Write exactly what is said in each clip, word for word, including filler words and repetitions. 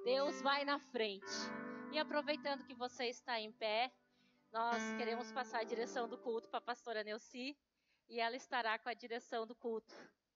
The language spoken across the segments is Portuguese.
Deus vai na frente. E aproveitando que você está em pé, nós queremos passar a direção do culto para a pastora Neuci, e ela estará com a direção do culto.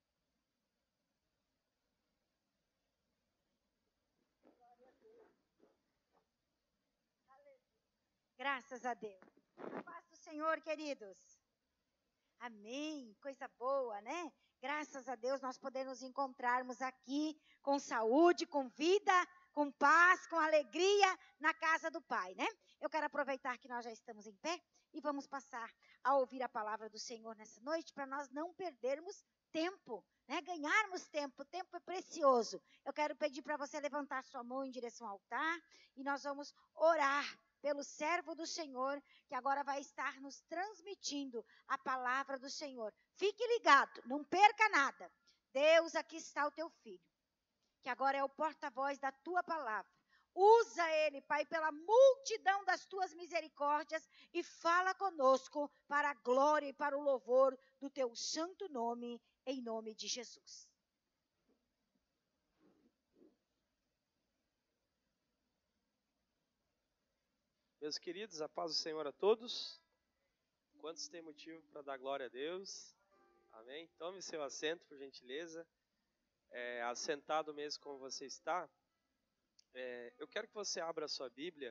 Graças a Deus. A paz do Senhor, queridos. Amém. Coisa boa, né? Graças a Deus nós podemos encontrarmos aqui com saúde, com vida, com paz, com alegria na casa do Pai, né? Eu quero aproveitar que nós já estamos em pé e vamos passar a ouvir a palavra do Senhor nessa noite para nós não perdermos tempo, né? Ganharmos tempo. O tempo é precioso. Eu quero pedir para você levantar sua mão em direção ao altar e nós vamos orar pelo servo do Senhor, que agora vai estar nos transmitindo a palavra do Senhor. Fique ligado, não perca nada. Deus, aqui está o teu filho, que agora é o porta-voz da tua palavra. Usa ele, Pai, pela multidão das tuas misericórdias e fala conosco para a glória e para o louvor do teu santo nome, em nome de Jesus. Meus queridos, a paz do Senhor a todos. Quantos têm motivo para dar glória a Deus? Amém? Tome seu assento, por gentileza. É, assentado mesmo como você está. É, eu quero que você abra a sua Bíblia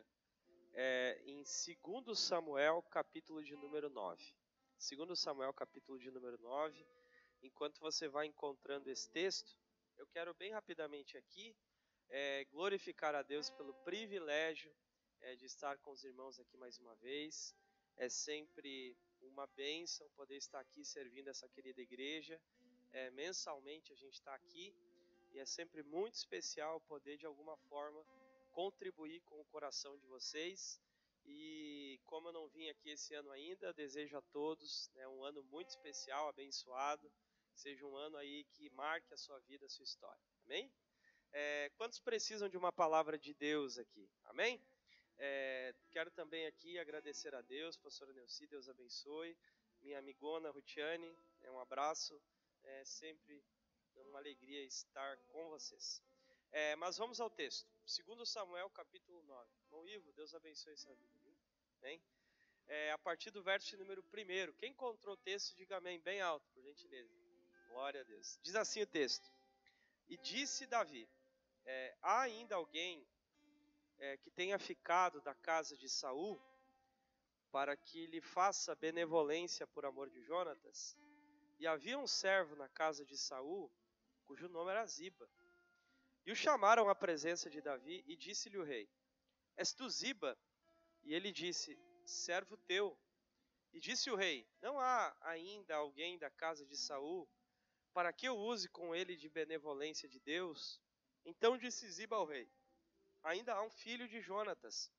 é, em segundo Samuel, capítulo de número nove. segundo Samuel, capítulo de número nove. Enquanto você vai encontrando esse texto, eu quero bem rapidamente aqui é, glorificar a Deus pelo privilégio É, de estar com os irmãos aqui mais uma vez. É sempre uma bênção poder estar aqui servindo essa querida igreja. É, mensalmente a gente está aqui e é sempre muito especial poder de alguma forma contribuir com o coração de vocês. E como eu não vim aqui esse ano ainda, desejo a todos né, um ano muito especial, abençoado. Seja um ano aí que marque a sua vida, a sua história. Amém? É, quantos precisam de uma palavra de Deus aqui? Amém? É, quero também aqui agradecer a Deus, pastora Neuci, Deus abençoe, minha amigona Rutiane, é um abraço, é sempre uma alegria estar com vocês. É, mas vamos ao texto, segundo Samuel capítulo nove. Irmão Ivo, Deus abençoe essa vida, viu? Bem, é, a partir do verso número um, quem encontrou o texto, diga amém bem alto, por gentileza. Glória a Deus. Diz assim o texto: E disse Davi, é, há ainda alguém É, que tenha ficado da casa de Saul, para que lhe faça benevolência por amor de Jonatas. E havia um servo na casa de Saul, cujo nome era Ziba. E o chamaram à presença de Davi, e disse-lhe o rei: És tu Ziba? E ele disse: servo teu. E disse o rei: Não há ainda alguém da casa de Saul, para que eu use com ele de benevolência de Deus? Então disse Ziba ao rei: Ainda há um filho de Jonatas,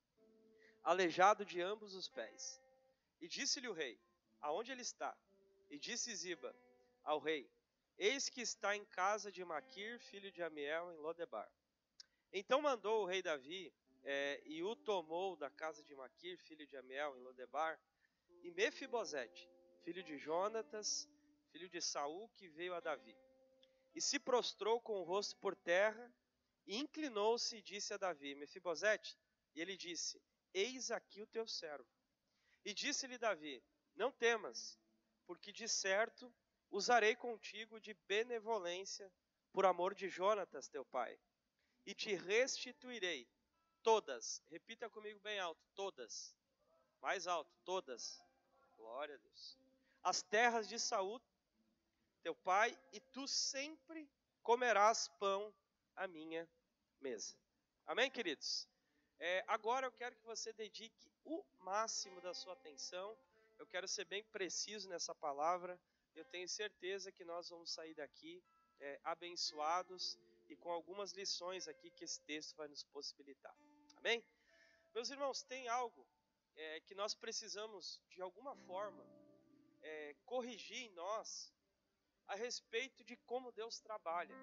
aleijado de ambos os pés. E disse-lhe o rei: Aonde ele está? E disse Ziba ao rei: Eis que está em casa de Maquir, filho de Amiel, em Lodebar. Então mandou o rei Davi, é, e o tomou da casa de Maquir, filho de Amiel, em Lodebar, e Mefibosete, filho de Jonatas, filho de Saul, que veio a Davi. E se prostrou com o rosto por terra, e inclinou-se e disse a Davi: Mefibosete? E ele disse: Eis aqui o teu servo. E disse-lhe Davi: Não temas, porque de certo usarei contigo de benevolência por amor de Jonatas teu pai, e te restituirei todas, repita comigo bem alto, todas, mais alto, todas, glória a Deus, as terras de Saul teu pai, e tu sempre comerás pão à minha mesa. Amém, queridos? É, agora eu quero que você dedique o máximo da sua atenção. Eu quero ser bem preciso nessa palavra. Eu tenho certeza que nós vamos sair daqui é, abençoados e com algumas lições aqui que esse texto vai nos possibilitar. Amém? Meus irmãos, tem algo é, que nós precisamos, de alguma forma, é, corrigir em nós a respeito de como Deus trabalha.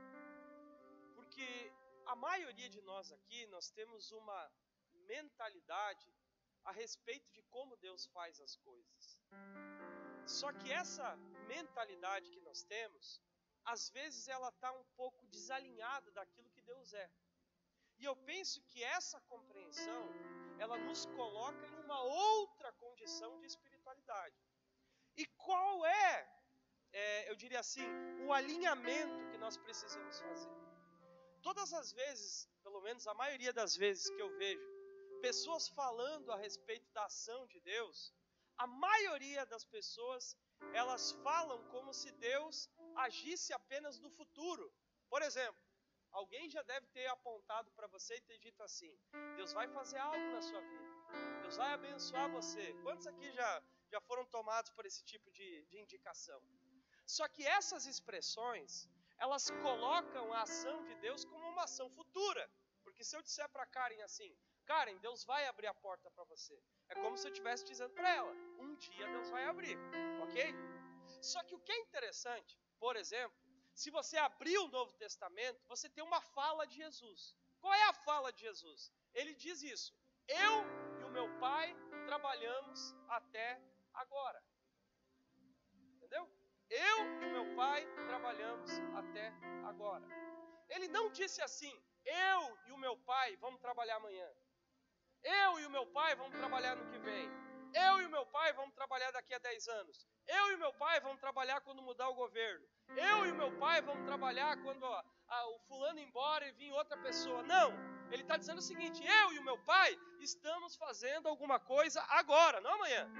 Porque a maioria de nós aqui, nós temos uma mentalidade a respeito de como Deus faz as coisas. Só que essa mentalidade que nós temos, às vezes ela está um pouco desalinhada daquilo que Deus é. E eu penso que essa compreensão, ela nos coloca em uma outra condição de espiritualidade. E qual é, é, eu diria assim, o alinhamento que nós precisamos fazer? Todas as vezes, pelo menos a maioria das vezes que eu vejo pessoas falando a respeito da ação de Deus, a maioria das pessoas, elas falam como se Deus agisse apenas no futuro. Por exemplo, alguém já deve ter apontado para você e ter dito assim: Deus vai fazer algo na sua vida, Deus vai abençoar você. Quantos aqui já, já foram tomados por esse tipo de, de indicação? Só que essas expressões, elas colocam a ação de Deus como uma ação futura. Porque se eu disser para Karen assim: Karen, Deus vai abrir a porta para você, é como se eu estivesse dizendo para ela: um dia Deus vai abrir, ok? Só que o que é interessante, por exemplo, se você abrir o Novo Testamento, você tem uma fala de Jesus. Qual é a fala de Jesus? Ele diz isso: eu e o meu Pai trabalhamos até agora. Entendeu? Eu e o meu Pai trabalhamos até agora. Ele não disse assim: eu e o meu Pai vamos trabalhar amanhã. Eu e o meu Pai vamos trabalhar no que vem. Eu e o meu Pai vamos trabalhar daqui a dez anos. Eu e o meu Pai vamos trabalhar quando mudar o governo. Eu e o meu Pai vamos trabalhar quando ó, a, o fulano ir embora e vir outra pessoa. Não, ele está dizendo o seguinte: eu e o meu Pai estamos fazendo alguma coisa agora, não amanhã.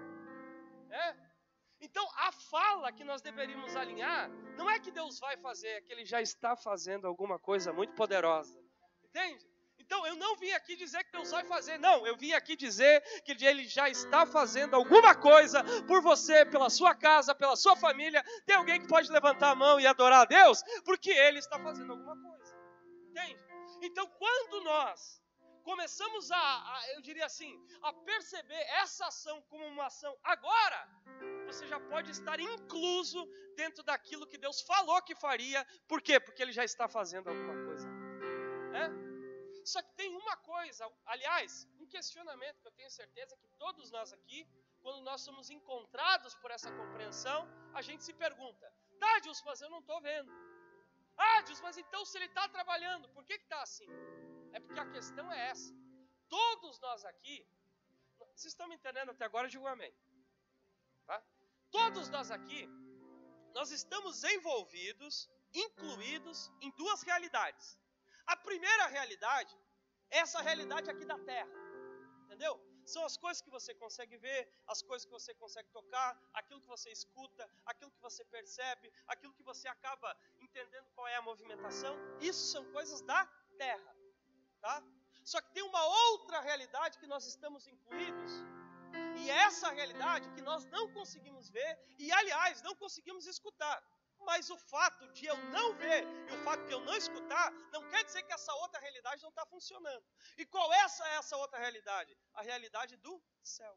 É? Então a fala que nós deveríamos alinhar não é que Deus vai fazer, é que Ele já está fazendo alguma coisa muito poderosa. Entende? Então eu não vim aqui dizer que Deus vai fazer, não, eu vim aqui dizer que Ele já está fazendo alguma coisa por você, pela sua casa, pela sua família. Tem alguém que pode levantar a mão e adorar a Deus? Porque Ele está fazendo alguma coisa, entende? Então quando nós começamos a, a, eu diria assim, a perceber essa ação como uma ação agora, você já pode estar incluso dentro daquilo que Deus falou que faria. Por quê? Porque Ele já está fazendo alguma coisa, é? Só que tem uma coisa, aliás, um questionamento que eu tenho certeza que todos nós aqui, quando nós somos encontrados por essa compreensão, a gente se pergunta: tá, Deus, mas eu não estou vendo. Ah, Deus, mas então se Ele está trabalhando, por que está assim? É porque a questão é essa. Todos nós aqui, vocês estão me entendendo até agora, digo amém. Tá? Todos nós aqui, nós estamos envolvidos, incluídos em duas realidades. A primeira realidade é essa realidade aqui da terra, entendeu? São as coisas que você consegue ver, as coisas que você consegue tocar, aquilo que você escuta, aquilo que você percebe, aquilo que você acaba entendendo qual é a movimentação. Isso são coisas da terra, tá? Só que tem uma outra realidade que nós estamos incluídos, e é essa realidade que nós não conseguimos ver e, aliás, não conseguimos escutar. Mas o fato de eu não ver e o fato de eu não escutar não quer dizer que essa outra realidade não está funcionando. E qual é essa, essa outra realidade? A realidade do céu.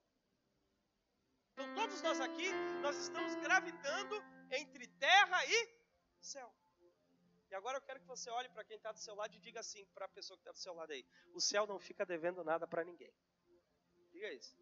Então todos nós aqui, nós estamos gravitando entre terra e céu. E agora eu quero que você olhe para quem está do seu lado e diga assim para a pessoa que está do seu lado aí: o céu não fica devendo nada para ninguém. Diga isso.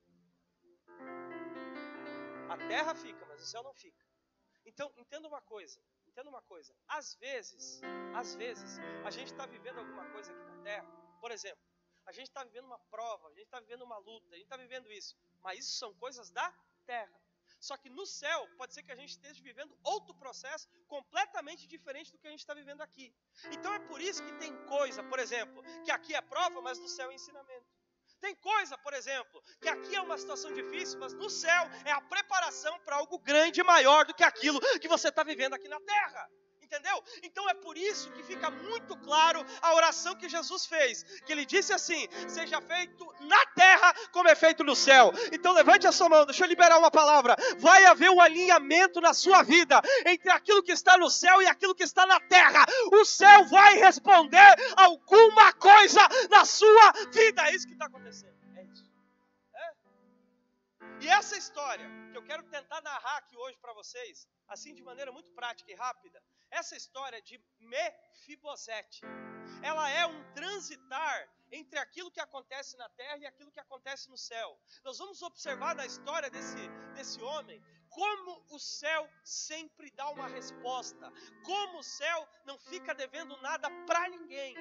A terra fica, mas o céu não fica. Então, entenda uma coisa, entenda uma coisa. Às vezes, às vezes, a gente está vivendo alguma coisa aqui na terra. Por exemplo, a gente está vivendo uma prova, a gente está vivendo uma luta, a gente está vivendo isso. Mas isso são coisas da terra. Só que no céu, pode ser que a gente esteja vivendo outro processo completamente diferente do que a gente está vivendo aqui. Então é por isso que tem coisa, por exemplo, que aqui é prova, mas no céu é ensinamento. Tem coisa, por exemplo, que aqui é uma situação difícil, mas no céu é a preparação para algo grande e maior do que aquilo que você está vivendo aqui na terra. Entendeu? Então é por isso que fica muito claro a oração que Jesus fez, que Ele disse assim: seja feito na terra como é feito no céu. Então levante a sua mão, deixa eu liberar uma palavra. Vai haver um alinhamento na sua vida entre aquilo que está no céu e aquilo que está na terra. O céu vai responder alguma coisa na sua vida. É isso que está acontecendo. É isso. É. E essa história que eu quero tentar narrar aqui hoje para vocês, assim de maneira muito prática e rápida, essa história de Mefibosete, ela é um transitar entre aquilo que acontece na terra e aquilo que acontece no céu. Nós vamos observar na história desse, desse homem como o céu sempre dá uma resposta, como o céu não fica devendo nada para ninguém. E eu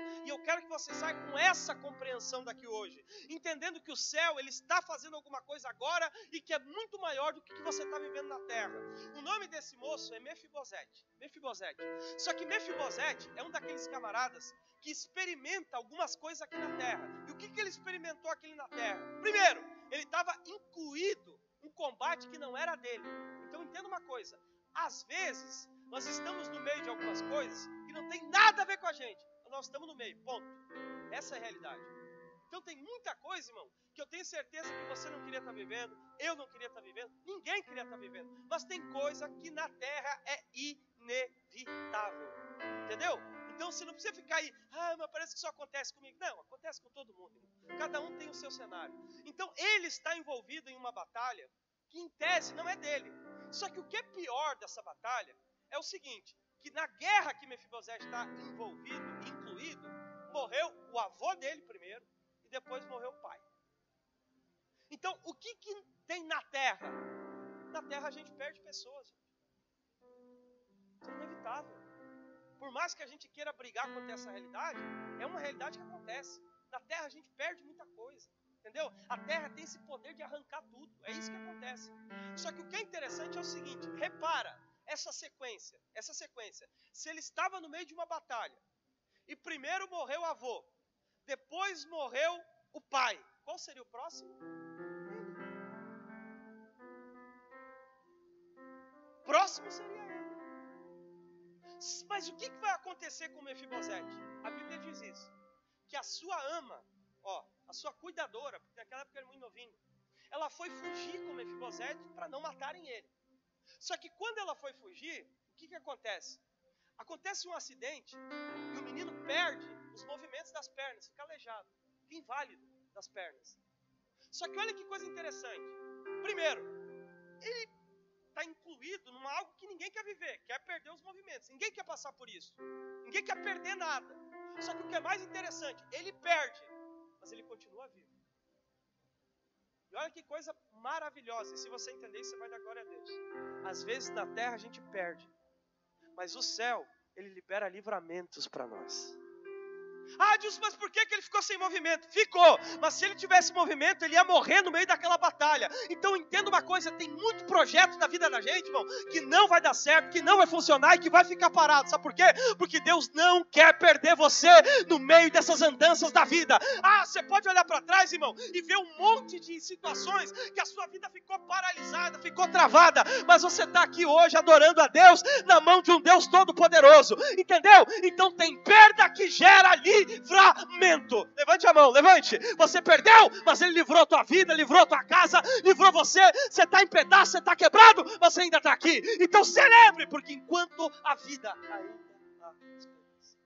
quero que você saia com essa compreensão daqui hoje, entendendo que o céu, ele está fazendo alguma coisa agora e que é muito maior do que você está vivendo na terra. O nome desse moço é Mefibosete. Mefibosete. Só que Mefibosete é um daqueles camaradas que experimenta algumas coisas aqui na terra. E o que, que ele experimentou aqui na terra? Primeiro, ele estava incluído um combate que não era dele. Então entenda uma coisa, às vezes nós estamos no meio de algumas coisas que não tem nada a ver com a gente, nós estamos no meio, ponto. Essa é a realidade. Então tem muita coisa, irmão, que eu tenho certeza que você não queria estar vivendo, eu não queria estar vivendo, ninguém queria estar vivendo, mas tem coisa que na terra é inevitável, entendeu? Então você não precisa ficar aí, ah, mas parece que só acontece comigo. Não, acontece com todo mundo, irmão. Cada um tem o seu cenário. Então ele está envolvido em uma batalha que em tese não é dele. Só que o que é pior dessa batalha é o seguinte, que na guerra que Mefibosete está envolvido, incluído, morreu o avô dele primeiro e depois morreu o pai. Então, o que, que tem na terra? Na terra a gente perde pessoas. Isso é inevitável. Por mais que a gente queira brigar contra essa realidade, é uma realidade que acontece. Na terra a gente perde muita coisa. Entendeu? A terra tem esse poder de arrancar tudo. É isso que acontece. Só que o que é interessante é o seguinte, repara essa sequência, essa sequência. Se ele estava no meio de uma batalha, e primeiro morreu o avô, depois morreu o pai, qual seria o próximo? Próximo seria ele. Mas o que vai acontecer com Mefibosete? A Bíblia diz isso, que a sua ama, ó, a sua cuidadora, porque naquela época ele era muito novinho, ela foi fugir com Mefibosete para não matarem ele. Só que quando ela foi fugir, o que, que acontece? Acontece um acidente e o menino perde os movimentos das pernas, fica aleijado, fica inválido das pernas. Só que olha que coisa interessante. Primeiro, ele está incluído numa algo que ninguém quer viver, quer perder os movimentos. Ninguém quer passar por isso. Ninguém quer perder nada. Só que o que é mais interessante, ele perde, mas ele continua vivo. E olha que coisa maravilhosa. E se você entender isso, você vai dar glória a Deus. Às vezes na terra a gente perde, mas o céu, ele libera livramentos para nós. Ah, Deus, mas por que que ele ficou sem movimento? Ficou, mas se ele tivesse movimento, ele ia morrer no meio daquela batalha. Então entenda uma coisa, tem muito projeto na vida da gente, irmão, que não vai dar certo, que não vai funcionar e que vai ficar parado. Sabe por quê? Porque Deus não quer perder você no meio dessas andanças da vida. Ah, você pode olhar para trás, irmão, e ver um monte de situações que a sua vida ficou paralisada, ficou travada, mas você está aqui hoje adorando a Deus na mão de um Deus todo-poderoso, entendeu? Então tem perda que gera livramento. Levante a mão, levante. Você perdeu, mas ele livrou a tua vida, livrou a tua casa, livrou você. Você está em pedaço, você está quebrado, mas você ainda está aqui. Então celebre, porque enquanto a vida ainda há esperança.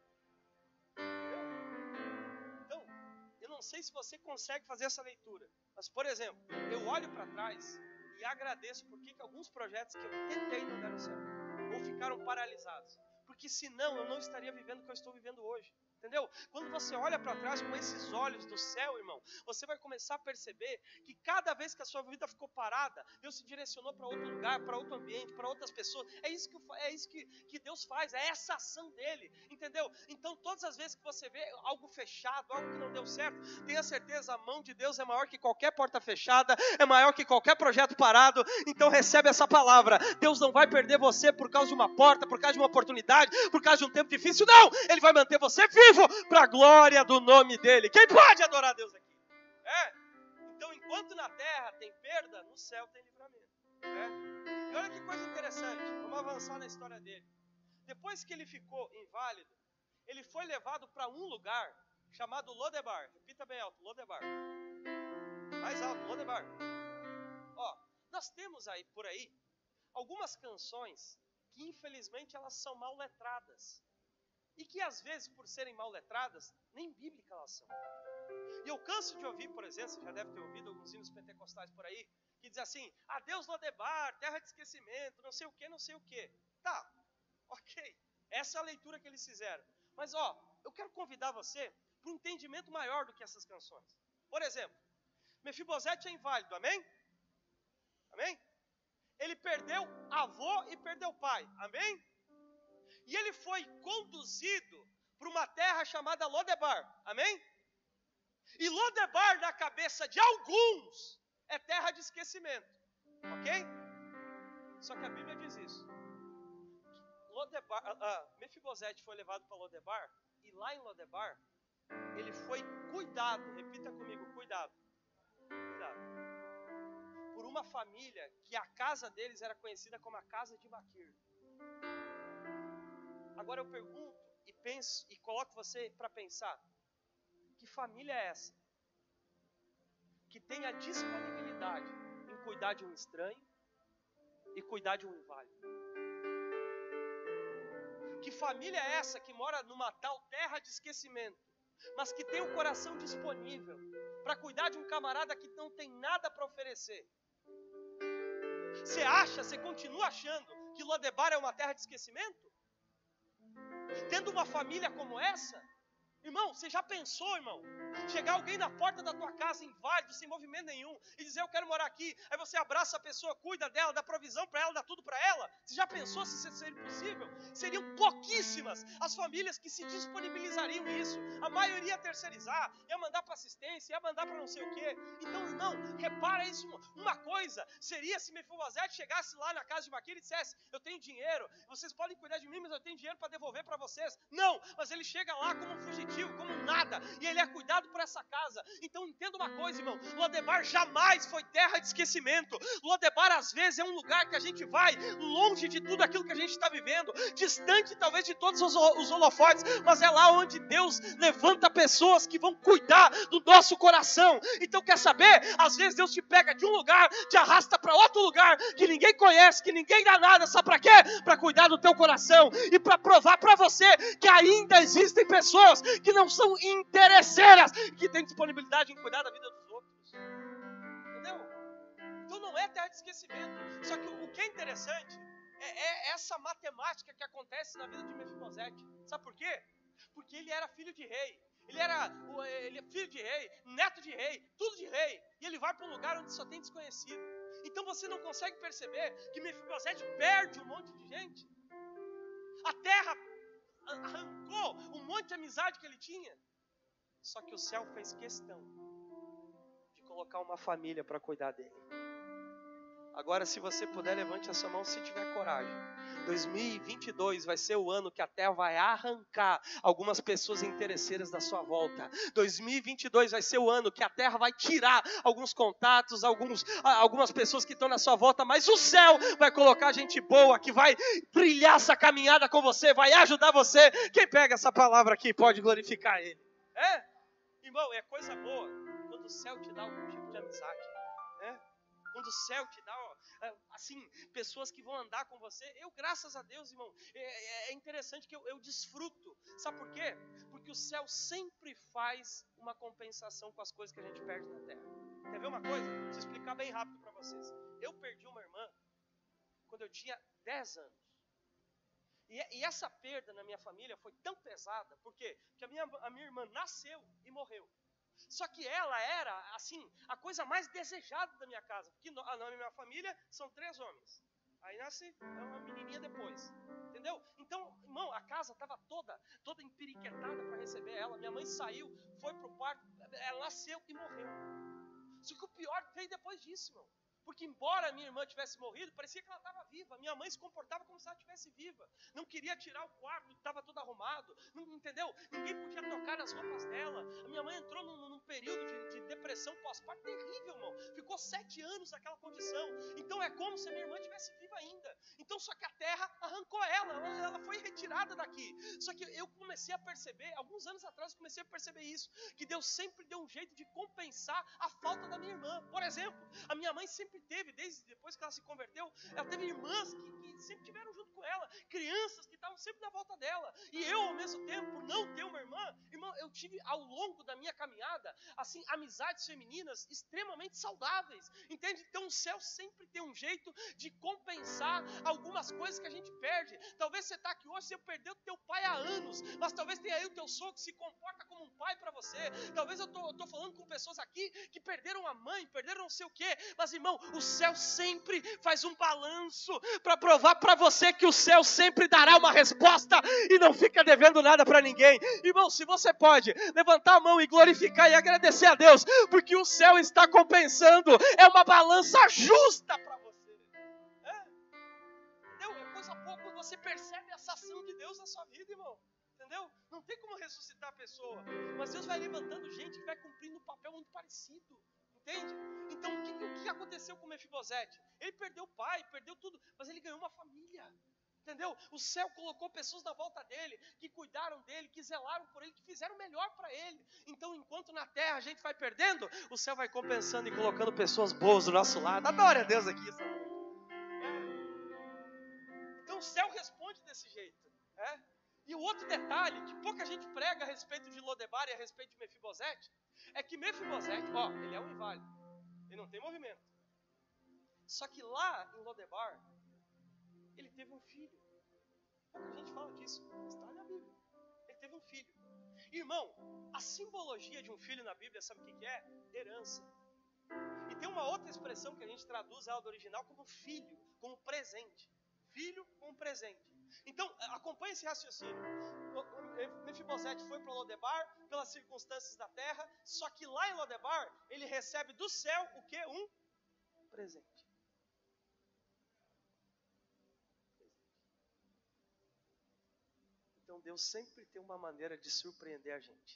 Então, eu não sei se você consegue fazer essa leitura, mas, por exemplo, eu olho para trás e agradeço porque que alguns projetos que eu tentei não deram certo, ou ficaram paralisados. Porque senão eu não estaria vivendo o que eu estou vivendo hoje. Entendeu? Quando você olha para trás com esses olhos do céu, irmão, você vai começar a perceber que cada vez que a sua vida ficou parada, Deus se direcionou para outro lugar, para outro ambiente, para outras pessoas. É isso, que, é isso que, que Deus faz, é essa ação dele, entendeu? Então todas as vezes que você vê algo fechado, algo que não deu certo, tenha certeza, a mão de Deus é maior que qualquer porta fechada, é maior que qualquer projeto parado. Então recebe essa palavra, Deus não vai perder você por causa de uma porta, por causa de uma oportunidade, por causa de um tempo difícil, não! Ele vai manter você vivo para a glória do nome dele. Quem pode adorar a Deus aqui? É. Então, enquanto na terra tem perda, no céu tem livramento. É. E olha que coisa interessante. Vamos avançar na história dele. Depois que ele ficou inválido, ele foi levado para um lugar chamado Lodebar. Repita bem alto, Lodebar. Mais alto, Lodebar. Ó, nós temos aí por aí algumas canções que infelizmente elas são mal letradas. E que às vezes, por serem mal letradas, nem bíblicas elas são. E eu canso de ouvir, por exemplo, você já deve ter ouvido alguns hinos pentecostais por aí, que diz assim, adeus Lodebar, terra de esquecimento, não sei o que, não sei o que. Tá, ok, essa é a leitura que eles fizeram. Mas ó, eu quero convidar você para um entendimento maior do que essas canções. Por exemplo, Mefibosete é inválido, amém? Amém? Ele perdeu avô e perdeu pai, amém? E ele foi conduzido para uma terra chamada Lodebar. Amém? E Lodebar, na cabeça de alguns, é terra de esquecimento. Ok? Só que a Bíblia diz isso. Lodebar, ah, ah, Mefibosete foi levado para Lodebar, e lá em Lodebar, ele foi cuidado, repita comigo, cuidado, cuidado, por uma família que a casa deles era conhecida como a casa de Maquir. Agora eu pergunto e penso e coloco você para pensar, que família é essa que tem a disponibilidade em cuidar de um estranho e cuidar de um inválido? Que família é essa que mora numa tal terra de esquecimento, mas que tem o coração disponível para cuidar de um camarada que não tem nada para oferecer? Você acha, você continua achando que Lodebar é uma terra de esquecimento? Tendo uma família como essa? Irmão, você já pensou, irmão? Chegar alguém na porta da tua casa inválido, sem movimento nenhum, e dizer, eu quero morar aqui. Aí você abraça a pessoa, cuida dela, dá provisão para ela, dá tudo para ela. Você já pensou se isso seria possível? Seriam pouquíssimas as famílias que se disponibilizariam nisso. A maioria ia terceirizar, ia mandar para assistência, ia mandar para não sei o quê. Então, irmão, repara isso. Uma coisa seria se Mefibosete chegasse lá na casa de Maquir e dissesse, eu tenho dinheiro, vocês podem cuidar de mim, mas eu tenho dinheiro para devolver para vocês. Não, mas ele chega lá como um fugitivo, como nada, e ele é cuidado por essa casa. Então entenda uma coisa, irmão, Lodebar jamais foi terra de esquecimento. Lodebar às vezes é um lugar que a gente vai longe de tudo aquilo que a gente está vivendo, distante talvez de todos os, os holofotes, mas é lá onde Deus levanta pessoas que vão cuidar do nosso coração. Então quer saber? Às vezes Deus te pega de um lugar, te arrasta para outro lugar que ninguém conhece, que ninguém dá nada, sabe para quê? Para cuidar do teu coração e para provar para você que ainda existem pessoas que não são interesseiras, que têm disponibilidade em cuidar da vida dos outros. Entendeu? Então não é terra de esquecimento. Só que o que é interessante é, é essa matemática que acontece na vida de Mefibosete. Sabe por quê? Porque ele era filho de rei. Ele era ele é filho de rei, neto de rei, tudo de rei. E ele vai para um lugar onde só tem desconhecido. Então você não consegue perceber que Mefibosete perde um monte de gente. A terra arrancou um monte de amizade que ele tinha. Só que o céu fez questão de colocar uma família para cuidar dele. Agora, se você puder, levante a sua mão se tiver coragem. dois mil e vinte e dois vai ser o ano que a terra vai arrancar algumas pessoas interesseiras da sua volta. dois mil e vinte e dois vai ser o ano que a terra vai tirar alguns contatos, alguns, algumas pessoas que estão na sua volta, mas o céu vai colocar gente boa, que vai brilhar essa caminhada com você, vai ajudar você. Quem pega essa palavra aqui pode glorificar ele. É? Irmão, é coisa boa quando o céu te dá algum tipo de amizade. É? Quando o céu te dá, ó, assim, pessoas que vão andar com você. Eu, graças a Deus, irmão, é, é interessante que eu, eu desfruto. Sabe por quê? Porque o céu sempre faz uma compensação com as coisas que a gente perde na terra. Quer ver uma coisa? Vou explicar bem rápido para vocês. Eu perdi uma irmã quando eu tinha dez anos. E, e essa perda na minha família foi tão pesada. Por quê? Porque a minha, a minha irmã nasceu e morreu. Só que ela era, assim, a coisa mais desejada da minha casa. Porque na minha família são três homens. Aí nasce uma menininha depois. Entendeu? Então, irmão, a casa estava toda, toda empiriquetada para receber ela. Minha mãe saiu, foi pro parto, ela nasceu e morreu. Só que o pior veio depois disso, irmão. Porque embora a minha irmã tivesse morrido, parecia que ela estava viva. Minha mãe se comportava como se ela estivesse viva. Não queria tirar o quarto, estava todo arrumado. Não, entendeu? Ninguém podia tocar nas roupas dela. A minha mãe entrou num, num período de, de depressão pós-parto terrível, irmão. Ficou sete anos naquela condição. Então é como se a minha irmã estivesse viva ainda. Então só que a terra arrancou ela. Ela, ela foi retirada daqui. Só que eu comecei a perceber, alguns anos atrás eu comecei a perceber isso. Que Deus sempre deu um jeito de compensar a falta da minha irmã. Por exemplo, a minha mãe sempre teve, desde depois que ela se converteu, ela teve irmãs que, que sempre estiveram junto com ela, crianças que estavam sempre na volta dela, e eu ao mesmo tempo, por não ter uma irmã, irmão, eu tive ao longo da minha caminhada, assim, amizades femininas extremamente saudáveis, entende? Então o céu sempre tem um jeito de compensar algumas coisas que a gente perde. Talvez você está aqui hoje, você perdeu teu pai há anos, mas talvez tenha aí o teu sogro que se comporta como um pai para você. Talvez eu tô, eu tô falando com pessoas aqui que perderam a mãe, perderam não sei o quê, mas irmão, o céu sempre faz um balanço para provar para você que o céu sempre dará uma resposta e não fica devendo nada para ninguém. Irmão, se você pode levantar a mão e glorificar e agradecer a Deus, porque o céu está compensando, é uma balança justa para você. É? Entendeu? É coisa boa quando você percebe essa ação de Deus na sua vida, irmão. Entendeu? Não tem como ressuscitar a pessoa, mas Deus vai levantando gente que vai cumprindo um papel muito parecido. Entende? Então, o que, o que aconteceu com Mefibosete? Ele perdeu o pai, perdeu tudo, mas ele ganhou uma família. Entendeu? O céu colocou pessoas na volta dele, que cuidaram dele, que zelaram por ele, que fizeram o melhor para ele. Então, enquanto na terra a gente vai perdendo, o céu vai compensando e colocando pessoas boas do nosso lado. Adore a Deus aqui. É. Então, o céu responde desse jeito. É. E o outro detalhe, que pouca gente prega a respeito de Lodebar e a respeito de Mefibosete, é que Mefibosete, ó, ele é um inválido, ele não tem movimento. Só que lá em Lodebar, ele teve um filho. Pouca gente fala disso, está na Bíblia. Ele teve um filho. Irmão, a simbologia de um filho na Bíblia, sabe o que é? Herança. E tem uma outra expressão que a gente traduz ela do original como filho, como presente. Filho como presente. Então, acompanhe esse raciocínio. Mefibosete foi para Lodebar pelas circunstâncias da terra, só que lá em Lodebar, ele recebe do céu o que? Um presente. Então, Deus sempre tem uma maneira de surpreender a gente.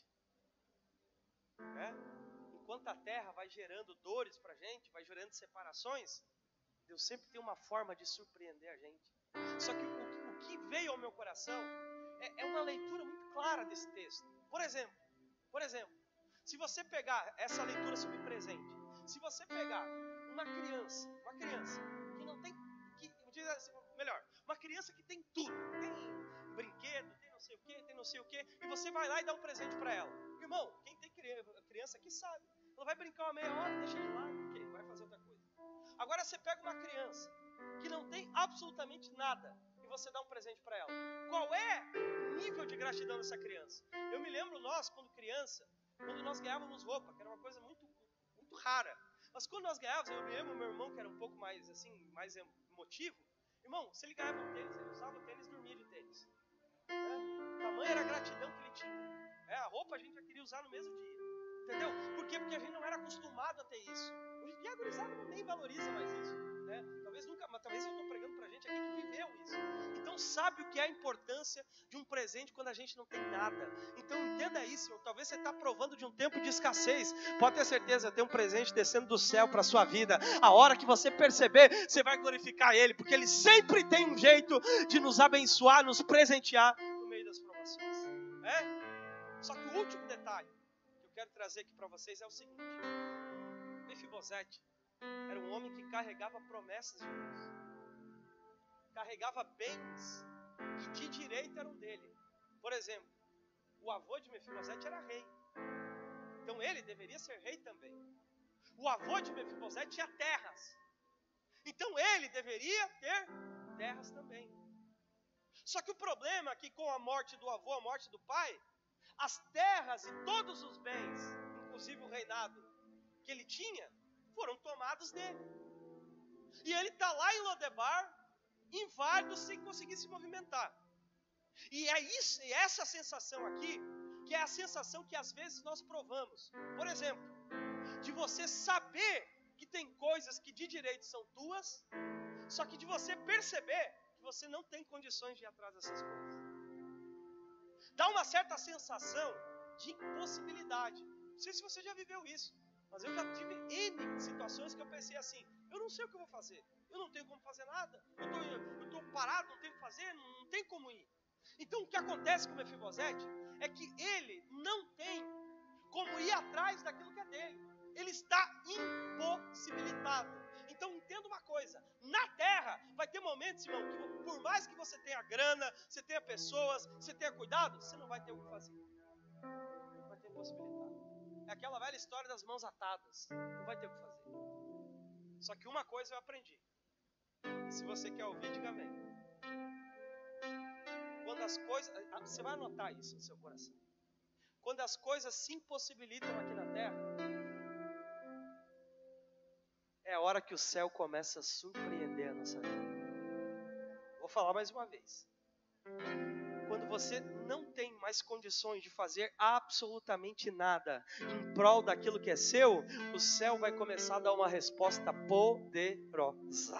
É? Enquanto a terra vai gerando dores para a gente, vai gerando separações, Deus sempre tem uma forma de surpreender a gente. Só que o, o que veio ao meu coração é, é uma leitura muito clara desse texto. Por exemplo, por exemplo, se você pegar essa leitura sobre presente, se você pegar uma criança, uma criança que não tem, que, melhor, uma criança que tem tudo, tem brinquedo, tem não sei o que, tem não sei o que, e você vai lá e dá um presente para ela. Irmão, quem tem criança aqui sabe, ela vai brincar uma meia hora, deixa de lado, ok, vai fazer outra coisa. Agora você pega uma criança que não tem absolutamente nada e você dá um presente para ela. Qual é o nível de gratidão dessa criança? Eu me lembro nós, quando criança, quando nós ganhávamos roupa, que era uma coisa muito, muito rara. Mas quando nós ganhávamos, eu me lembro meu irmão, que era um pouco mais, assim, mais emotivo. Irmão, se ele ganhava um tênis, ele usava o tênis e dormia de tênis. É? Tamanha era a gratidão que ele tinha. É, a roupa a gente já queria usar no mesmo dia. Entendeu? Por quê? Porque a gente não era acostumado a ter isso. Hoje em dia a gurizada nem valoriza mais isso. Né? Talvez nunca, mas talvez eu estou pregando pra gente aqui que viveu isso. Então sabe o que é a importância de um presente quando a gente não tem nada. Então entenda isso, irmão. Talvez você está provando de um tempo de escassez. Pode ter certeza, tem um presente descendo do céu para a sua vida. A hora que você perceber, você vai glorificar Ele, porque Ele sempre tem um jeito de nos abençoar, nos presentear no meio das provações. É? Só que o último detalhe que eu quero trazer aqui para vocês é o seguinte. Mefibosete era um homem que carregava promessas de Deus. Carregava bens que de direito eram dele. Por exemplo, o avô de Mefibosete era rei. Então ele deveria ser rei também. O avô de Mefibosete tinha terras. Então ele deveria ter terras também. Só que o problema é que com a morte do avô, a morte do pai, as terras e todos os bens, inclusive o reinado que ele tinha, foram tomados dele. E ele está lá em Lodebar, inválido, sem conseguir se movimentar. E é isso, e essa sensação aqui, que é a sensação que às vezes nós provamos. Por exemplo, de você saber que tem coisas que de direito são tuas, só que de você perceber que você não tem condições de ir atrás dessas coisas. Dá uma certa sensação de impossibilidade. Não sei se você já viveu isso, mas eu já tive N situações que eu pensei assim, eu não sei o que eu vou fazer, eu não tenho como fazer nada, eu estou parado, não tenho o que fazer, não, não tem como ir. Então o que acontece com o Mefibosete é que ele não tem como ir atrás daquilo que é dele. Ele está impossibilitado. Então entenda uma coisa, na terra vai ter momentos, irmão, que por mais que você tenha grana, você tenha pessoas, você tenha cuidado, você não vai ter o que fazer. Não vai ter possibilidade. É aquela velha história das mãos atadas. Não vai ter o que fazer. Só que uma coisa eu aprendi. E se você quer ouvir, diga amém. Quando as coisas... Você vai anotar isso no seu coração. Quando as coisas se impossibilitam aqui na terra, é a hora que o céu começa a surpreender a nossa vida. Vou falar mais uma vez. Quando você não tem mais condições de fazer absolutamente nada em prol daquilo que é seu, o céu vai começar a dar uma resposta poderosa.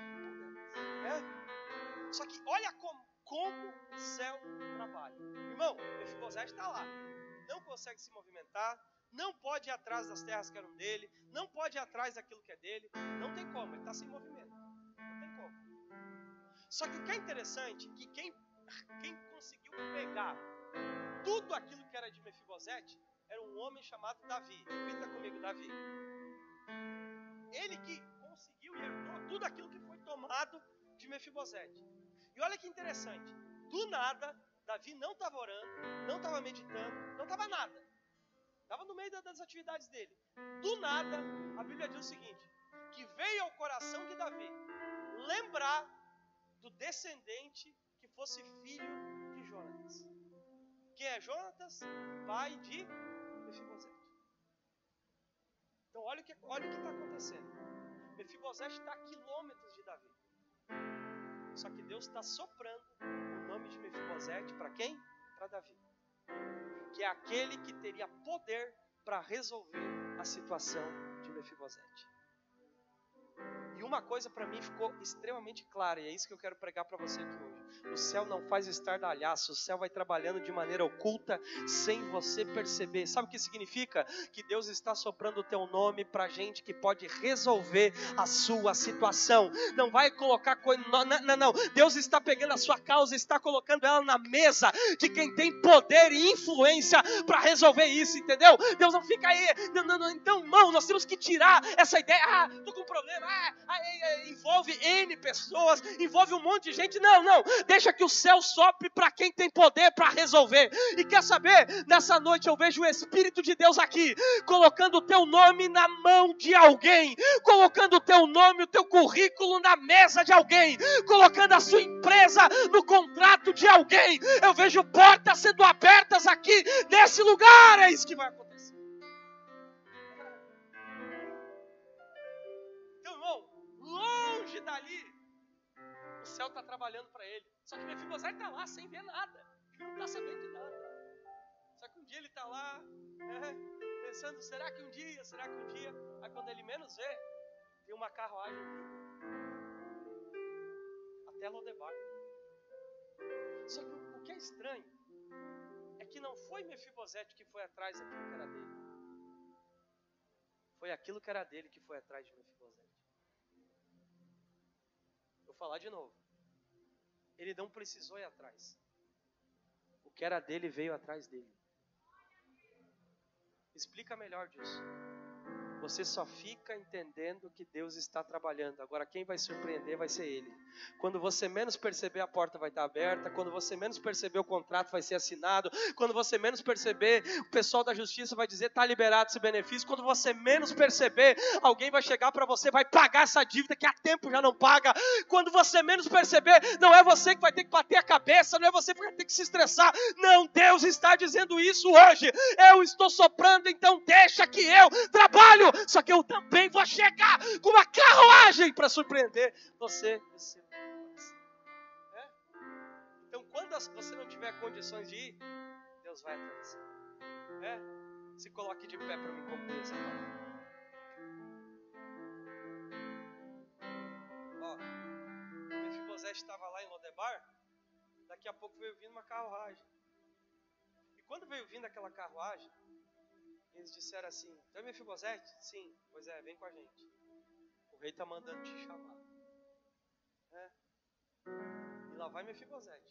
É? Só que olha como, como o céu trabalha. Irmão, Mefibosete está lá. Não consegue se movimentar, não pode ir atrás das terras que eram dele, não pode ir atrás daquilo que é dele, não tem como, ele está sem movimento, não tem como. Só que o que é interessante, que quem, quem conseguiu pegar tudo aquilo que era de Mefibosete, era um homem chamado Davi. Repita comigo, Davi. Ele que conseguiu e herdou tudo aquilo que foi tomado de Mefibosete. E olha que interessante, do nada, Davi não estava orando, não estava meditando, não estava nada. Estava no meio das atividades dele. Do nada, a Bíblia diz o seguinte, que veio ao coração de Davi lembrar do descendente que fosse filho de Jonatas. Quem é Jonatas? Pai de Mefibosete. Então olha o que olha o que está acontecendo. Mefibosete está a quilômetros de Davi. Só que Deus está soprando o nome de Mefibosete para quem? Para Davi. Que é aquele que teria poder para resolver a situação de Mefibosete. E uma coisa para mim ficou extremamente clara, e é isso que eu quero pregar para você aqui hoje. O céu não faz estardalhaço, o céu vai trabalhando de maneira oculta, sem você perceber. Sabe o que significa? Que Deus está soprando o teu nome para gente que pode resolver a sua situação. Não vai colocar coisa... Não, não, não. Deus está pegando a sua causa, está colocando ela na mesa de quem tem poder e influência para resolver isso, entendeu? Deus não fica aí... Não, não, não. Então, irmão, nós temos que tirar essa ideia. Ah, estou com um problema. Ah, ah, envolve N pessoas, envolve um monte de gente. Não, não. Deixa que o céu sopre para quem tem poder para resolver. E quer saber? Nessa noite eu vejo o Espírito de Deus aqui, colocando o teu nome na mão de alguém, colocando o teu nome, o teu currículo na mesa de alguém, colocando a sua empresa no contrato de alguém. Eu vejo portas sendo abertas aqui, nesse lugar. É isso que vai acontecer. Então, irmão, longe dali, o céu está trabalhando para ele. Só que Mefibosete está lá sem ver nada. Ele não está sabendo de nada. Só que um dia ele está lá, é, pensando, será que um dia, será que um dia? Aí quando ele menos vê, tem uma carruagem até Lodebar. Só que o que é estranho é que não foi Mefibosete que foi atrás daquilo que era dele. Foi aquilo que era dele que foi atrás de Mefibosete. Vou falar de novo. Ele não precisou ir atrás. O que era dele veio atrás dele. Explica melhor disso. Você só fica entendendo que Deus está trabalhando. Agora quem vai surpreender vai ser Ele. Quando você menos perceber, a porta vai estar aberta. Quando você menos perceber, o contrato vai ser assinado. Quando você menos perceber, o pessoal da justiça vai dizer, está liberado esse benefício. Quando você menos perceber, alguém vai chegar para você, vai pagar essa dívida que há tempo já não paga. Quando você menos perceber, não é você que vai ter que bater a cabeça, não é você que vai ter que se estressar. Não, Deus está dizendo isso hoje. Eu estou soprando, então deixa que eu trabalho. Só que eu também vou chegar com uma carruagem para surpreender você. É? Então, quando você não tiver condições de ir, Deus vai atrás. É? Se coloque de pé para me cumprir essa palavra. Ó, o Mefibosete estava lá em Lodebar. Daqui a pouco veio vindo uma carruagem. E quando veio vindo aquela carruagem, eles disseram assim, então é Mefibosete? Sim, pois é, vem com a gente. O rei está mandando te chamar. É. E lá vai Mefibosete.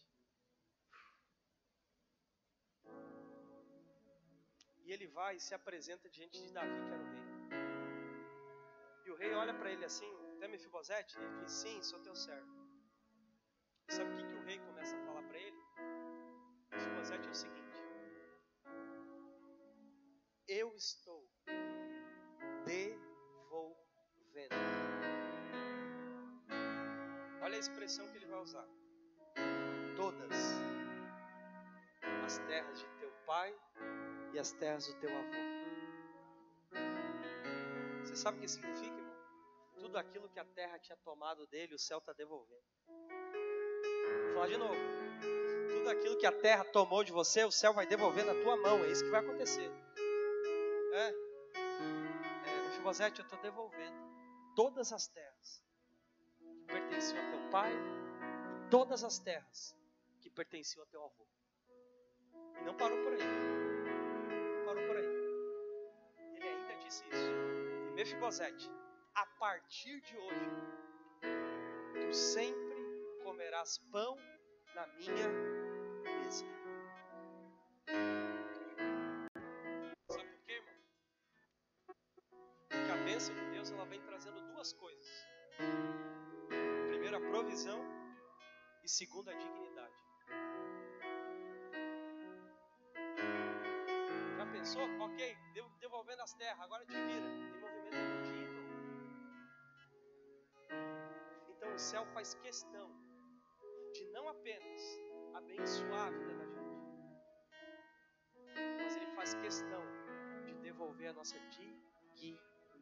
E ele vai e se apresenta diante de Davi, que era o rei. E o rei olha para ele assim, então é Mefibosete? Ele diz, sim, sou teu servo. E sabe o que, que o rei começa a falar para ele? Mefibosete é o seguinte, estou devolvendo. Olha a expressão que ele vai usar. Todas as terras de teu pai e as terras do teu avô. Você sabe o que significa, irmão? Tudo aquilo que a terra tinha tomado dele, o céu está devolvendo. Vou falar de novo. Tudo aquilo que a terra tomou de você, o céu vai devolver na tua mão. É isso que vai acontecer. É, é Mefibosete, eu estou devolvendo todas as terras que pertenciam a teu pai, todas as terras que pertenciam a teu avô. E não parou por aí. Não parou por aí. Ele ainda disse isso. E Mefibosete, a partir de hoje, tu sempre comerás pão na minha mesa. Sabe por quê, irmão? Porque a bênção de Deus, ela vem trazendo duas coisas. Primeiro, a provisão. E segundo, a dignidade. Já pensou? Ok, devolvendo as terras, agora te vira. Tem movimento contínuo. Então o céu faz questão de não apenas abençoar a vida da gente, mas ele faz questão de devolver a nossa dignidade.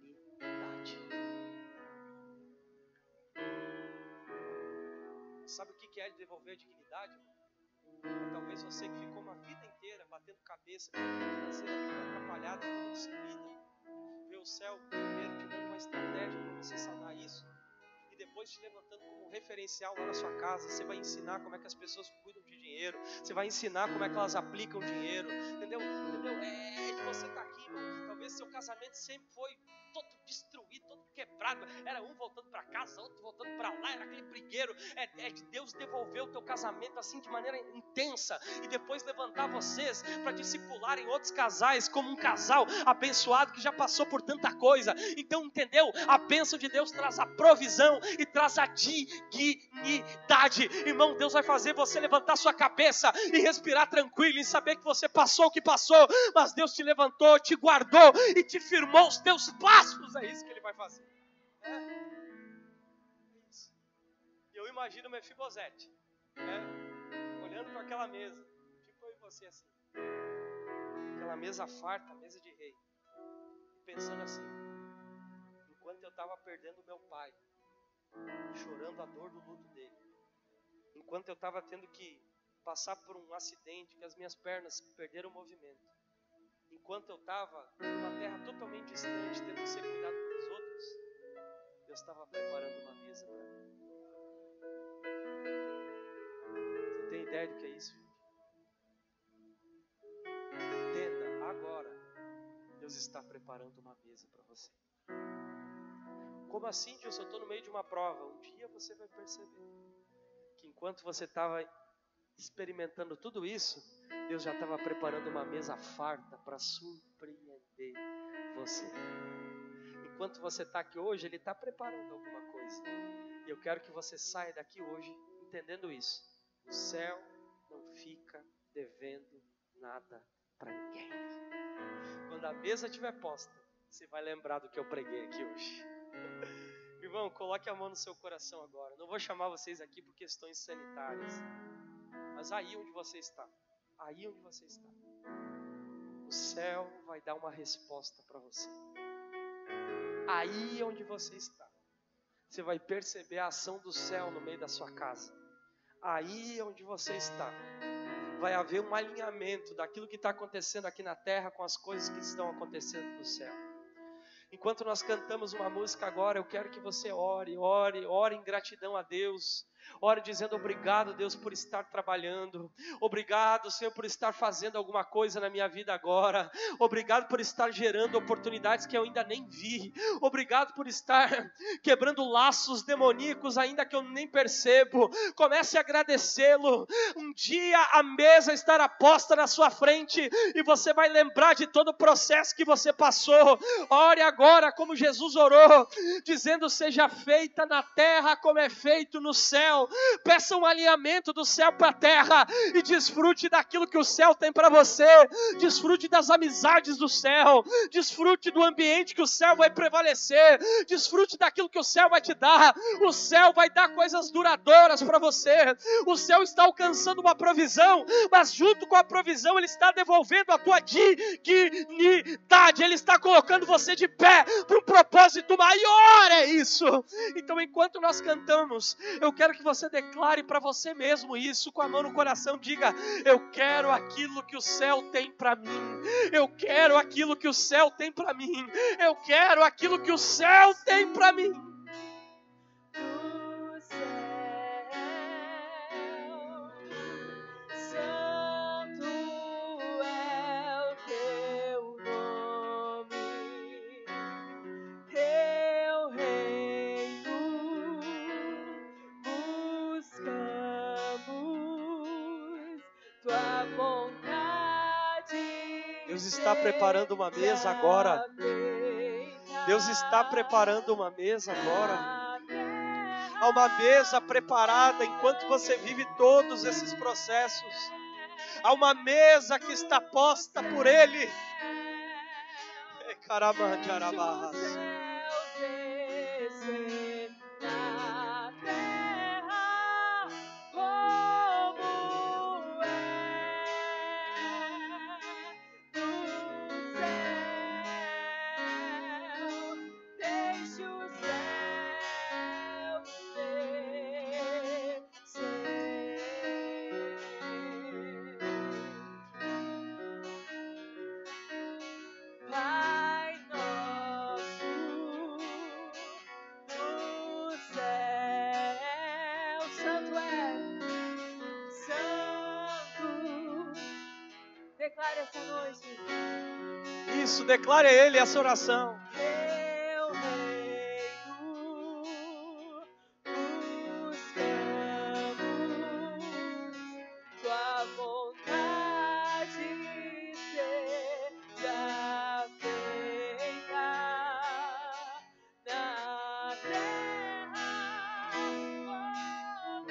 Sabe o que é devolver a dignidade? É talvez você que ficou uma vida inteira batendo cabeça, com a vida financeira toda atrapalhada, toda destruída, ver o céu primeiro te dando uma estratégia para você sanar isso, e depois te levantando como um referencial lá na sua casa. Você vai ensinar como é que as pessoas cuidam de dinheiro, você vai ensinar como é que elas aplicam dinheiro, entendeu? entendeu? É de você estar aqui, irmão. Talvez seu casamento sempre foi todo destruído, todo quebrado, era um voltando para casa, outro voltando para lá, era aquele brigueiro. É, é de Deus devolver o teu casamento assim de maneira intensa, e depois levantar vocês para discipularem outros casais, como um casal abençoado que já passou por tanta coisa. Então, entendeu? A bênção de Deus traz a provisão e traz a dignidade. Irmão, Deus vai fazer você levantar sua cabeça e respirar tranquilo, e saber que você passou o que passou, mas Deus te levantou, te guardou e te firmou os teus passos. É isso que ele vai fazer. É isso. E eu imagino Mefibosete, né, olhando para aquela mesa, tipo eu e você assim, aquela mesa farta, mesa de rei, e pensando assim: enquanto eu estava perdendo meu pai, chorando a dor do luto dele, enquanto eu estava tendo que passar por um acidente, que as minhas pernas perderam o movimento, enquanto eu estava numa terra totalmente distante, tendo que ser cuidado pelos outros, Deus estava preparando uma mesa para mim. Você tem ideia do que é isso, gente? Entenda, agora Deus está preparando uma mesa para você. Como assim, Deus? Eu estou no meio de uma prova. Um dia você vai perceber que enquanto você estava experimentando tudo isso, Deus já estava preparando uma mesa farta para surpreender você. Enquanto você está aqui hoje, Ele está preparando alguma coisa. E eu quero que você saia daqui hoje entendendo isso. O céu não fica devendo nada para ninguém. Quando a mesa estiver posta, você vai lembrar do que eu preguei aqui hoje. Irmão, coloque a mão no seu coração agora. Não vou chamar vocês aqui por questões sanitárias, mas aí onde você está, aí onde você está, o céu vai dar uma resposta para você. Aí onde você está, você vai perceber a ação do céu no meio da sua casa. Aí onde você está, vai haver um alinhamento daquilo que está acontecendo aqui na terra com as coisas que estão acontecendo no céu. Enquanto nós cantamos uma música agora, eu quero que você ore, ore, ore em gratidão a Deus. Ore dizendo: obrigado, Deus, por estar trabalhando. Obrigado, Senhor, por estar fazendo alguma coisa na minha vida agora. Obrigado por estar gerando oportunidades que eu ainda nem vi. Obrigado por estar quebrando laços demoníacos ainda que eu nem percebo. Comece a agradecê-lo. Um dia a mesa estará posta na sua frente e você vai lembrar de todo o processo que você passou. Ore agora como Jesus orou, dizendo: seja feita na terra como é feito no céu. céu. Peça um alinhamento do céu para a terra e desfrute daquilo que o céu tem para você. Desfrute das amizades do céu. Desfrute do ambiente que o céu vai prevalecer. Desfrute daquilo que o céu vai te dar. O céu vai dar coisas duradouras para você. O céu está alcançando uma provisão, mas junto com a provisão ele está devolvendo a tua dignidade. Ele está colocando você de pé para um propósito maior, é isso. Então enquanto nós cantamos, eu quero que você declare para você mesmo isso, com a mão no coração, diga: eu quero aquilo que o céu tem para mim. Eu quero aquilo que o céu tem para mim. Eu quero aquilo que o céu tem para mim. Deus está preparando uma mesa agora. Deus está preparando uma mesa agora. Há uma mesa preparada enquanto você vive todos esses processos. Há uma mesa que está posta por Ele. Caramanjarabás. Declare essa noite. Isso, declare a Ele essa oração. Teu reino buscamos, tua vontade seja feita na terra como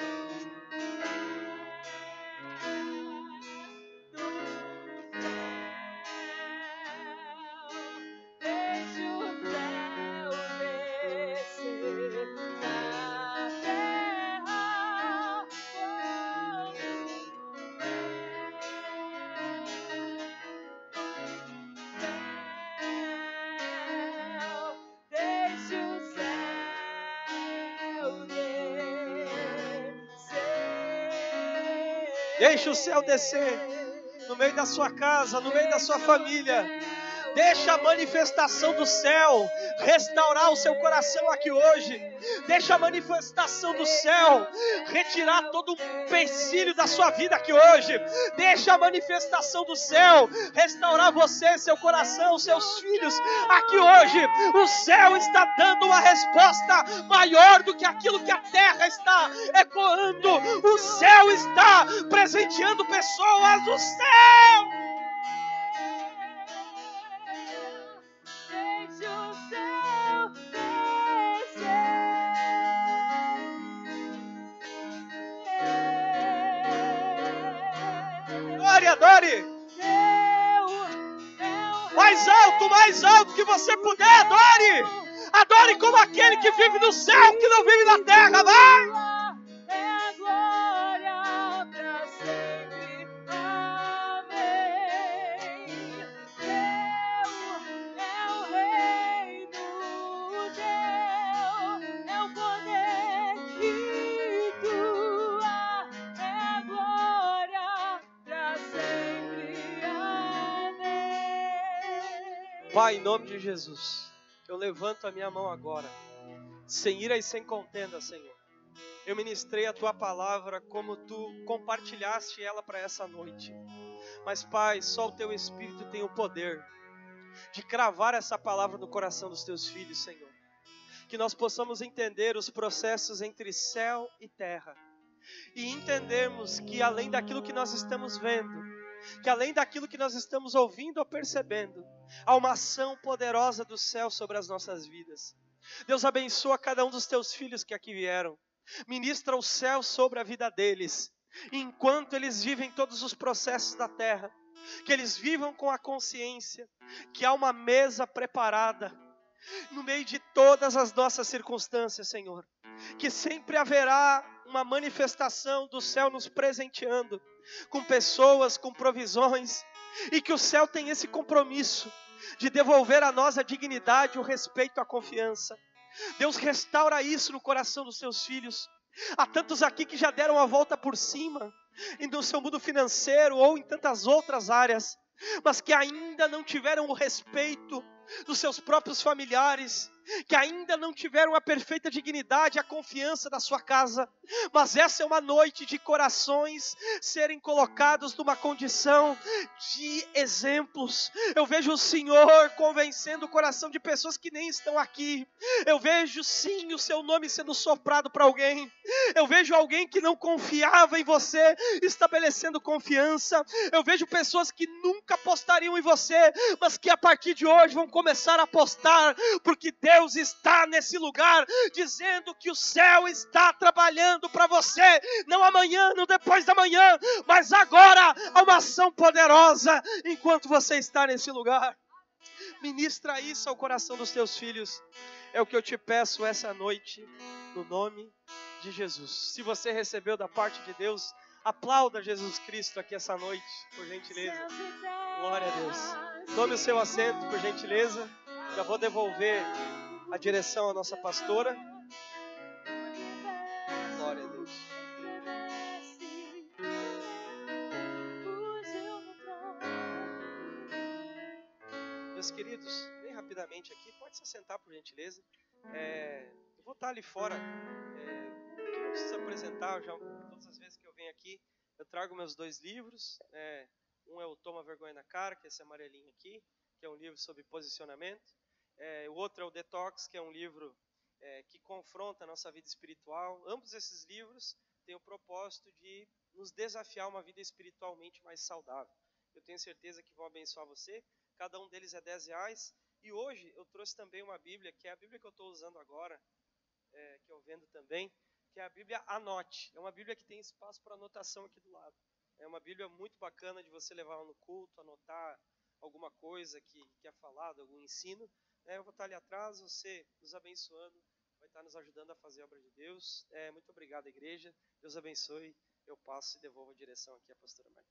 Deixa o céu descer no meio da sua casa, no meio da sua família. Deixa a manifestação do céu restaurar o seu coração aqui hoje. Deixa a manifestação do céu retirar todo o empecilho da sua vida aqui hoje. Deixa a manifestação do céu restaurar você, seu coração, seus filhos aqui hoje. O céu está dando uma resposta maior do que aquilo que a terra está ecoando. O céu está presenteando pessoas do céu. Adore, mais alto, mais alto que você puder, adore, adore como aquele que vive no céu, que não vive na terra, vai! É a glória pra sempre, amém. Teu é o reino, teu é o poder e tua é a glória. Pai, em nome de Jesus, eu levanto a minha mão agora, sem ira e sem contenda, Senhor. Eu ministrei a Tua palavra como Tu compartilhaste ela para essa noite. Mas, Pai, só o Teu Espírito tem o poder de cravar essa palavra no coração dos Teus filhos, Senhor. Que nós possamos entender os processos entre céu e terra. E entendermos que além daquilo que nós estamos vendo, que além daquilo que nós estamos ouvindo ou percebendo, há uma ação poderosa do céu sobre as nossas vidas. Deus abençoa cada um dos teus filhos que aqui vieram. Ministra o céu sobre a vida deles, enquanto eles vivem todos os processos da terra. Que eles vivam com a consciência que há uma mesa preparada no meio de todas as nossas circunstâncias, Senhor. Que sempre haverá uma manifestação do céu nos presenteando com pessoas, com provisões, e que o céu tem esse compromisso de devolver a nós a dignidade, o respeito, a confiança. Deus, restaura isso no coração dos seus filhos. Há tantos aqui que já deram a volta por cima, no seu mundo financeiro ou em tantas outras áreas, mas que ainda não tiveram o respeito dos seus próprios familiares, que ainda não tiveram a perfeita dignidade, a confiança da sua casa. Mas essa é uma noite de corações serem colocados numa condição de exemplos. Eu vejo o Senhor convencendo o coração de pessoas que nem estão aqui. Eu vejo sim o seu nome sendo soprado para alguém. Eu vejo alguém que não confiava em você estabelecendo confiança. Eu vejo pessoas que nunca apostariam em você, mas que a partir de hoje vão começar a apostar, porque Deus Deus está nesse lugar, dizendo que o céu está trabalhando para você, não amanhã, não depois da manhã, mas agora, há uma ação poderosa, enquanto você está nesse lugar. Ministra isso ao coração dos teus filhos, é o que eu te peço essa noite, no nome de Jesus. Se você recebeu da parte de Deus, aplauda Jesus Cristo aqui essa noite, por gentileza. Glória a Deus. Tome o seu assento, por gentileza. Já vou devolver a direção à nossa pastora. Glória a Deus. Meus queridos, bem rapidamente aqui, pode se assentar, por gentileza. É, eu vou estar ali fora. É, eu não preciso apresentar, já, todas as vezes que eu venho aqui, eu trago meus dois livros. É, um é o Toma Vergonha na Cara, que é esse amarelinho aqui, que é um livro sobre posicionamento. É, o outro é o Detox, que é um livro é, que confronta a nossa vida espiritual. Ambos esses livros têm o propósito de nos desafiar a uma vida espiritualmente mais saudável. Eu tenho certeza que vão abençoar você. Cada um deles é dez reais. E hoje eu trouxe também uma Bíblia, que é a Bíblia que eu estou usando agora, é, que eu vendo também, que é a Bíblia Anote. É uma Bíblia que tem espaço para anotação aqui do lado. É uma Bíblia muito bacana de você levar no culto, anotar alguma coisa que, que é falado, algum ensino. É, eu vou estar ali atrás, você nos abençoando, vai estar nos ajudando a fazer a obra de Deus. É, muito obrigado, igreja. Deus abençoe. Eu passo e devolvo a direção aqui à pastora Maria.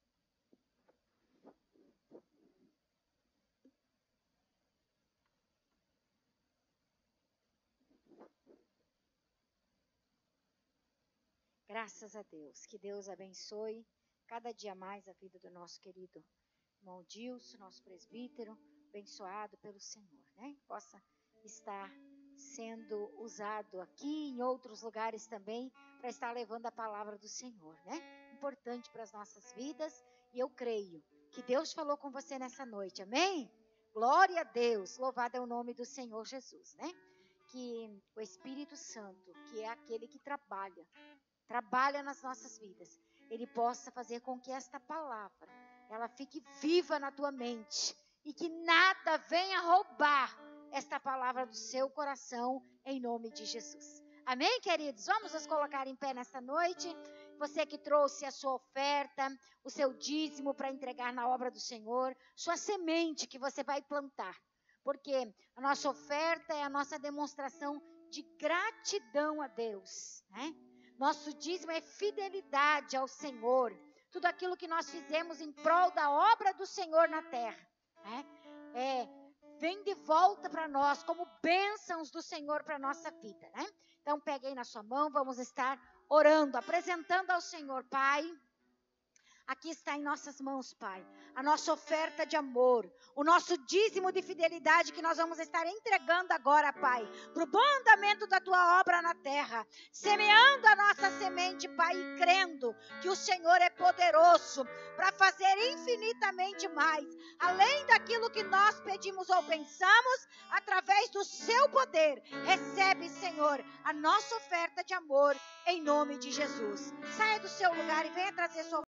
Graças a Deus. Que Deus abençoe cada dia mais a vida do nosso querido irmão Dilson, nosso presbítero, abençoado pelo Senhor, né? Possa estar sendo usado aqui em outros lugares também para estar levando a palavra do Senhor, né? Importante para as nossas vidas, e eu creio que Deus falou com você nessa noite, amém? Glória a Deus, louvado é o nome do Senhor Jesus, né? Que o Espírito Santo, que é aquele que trabalha, trabalha nas nossas vidas, ele possa fazer com que esta palavra, ela fique viva na tua mente, e que nada venha roubar esta palavra do seu coração, em nome de Jesus. Amém, queridos? Vamos nos colocar em pé nesta noite. Você que trouxe a sua oferta, o seu dízimo para entregar na obra do Senhor, sua semente que você vai plantar. Porque a nossa oferta é a nossa demonstração de gratidão a Deus, né? Nosso dízimo é fidelidade ao Senhor. Tudo aquilo que nós fizemos em prol da obra do Senhor na terra, né? É, vem de volta para nós como bênçãos do Senhor para a nossa vida, né? Então pegue aí na sua mão, vamos estar orando, apresentando ao Senhor. Pai, aqui está em nossas mãos, Pai, a nossa oferta de amor, o nosso dízimo de fidelidade que nós vamos estar entregando agora, Pai, para o bom andamento da Tua obra na terra, semeando a nossa semente, Pai, e crendo que o Senhor é poderoso para fazer infinitamente mais, além daquilo que nós pedimos ou pensamos, através do Seu poder. Recebe, Senhor, a nossa oferta de amor, em nome de Jesus. Saia do seu lugar e venha trazer sua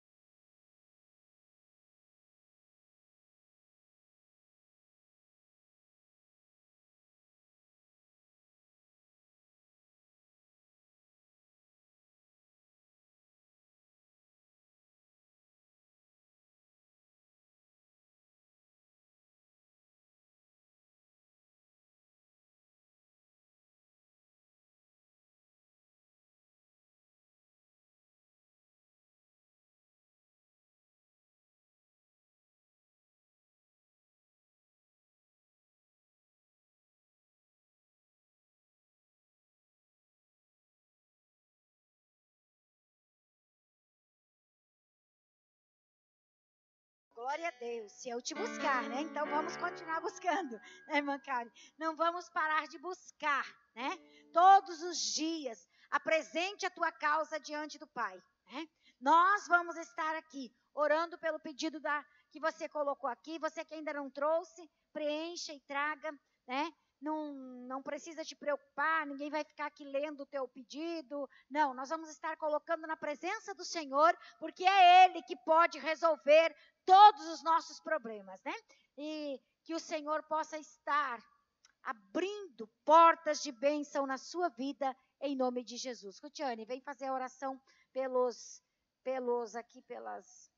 Glória a Deus. Se eu te buscar, né? Então vamos continuar buscando, né, irmã Karen? Não vamos parar de buscar, né? Todos os dias, apresente a tua causa diante do Pai, né? Nós vamos estar aqui, orando pelo pedido da, que você colocou aqui. Você que ainda não trouxe, preencha e traga, né? Não, não precisa te preocupar, ninguém vai ficar aqui lendo o teu pedido. Não, nós vamos estar colocando na presença do Senhor, porque é Ele que pode resolver todos os nossos problemas, né? E que o Senhor possa estar abrindo portas de bênção na sua vida, em nome de Jesus. Rutiane, vem fazer a oração pelos, pelos aqui, pelas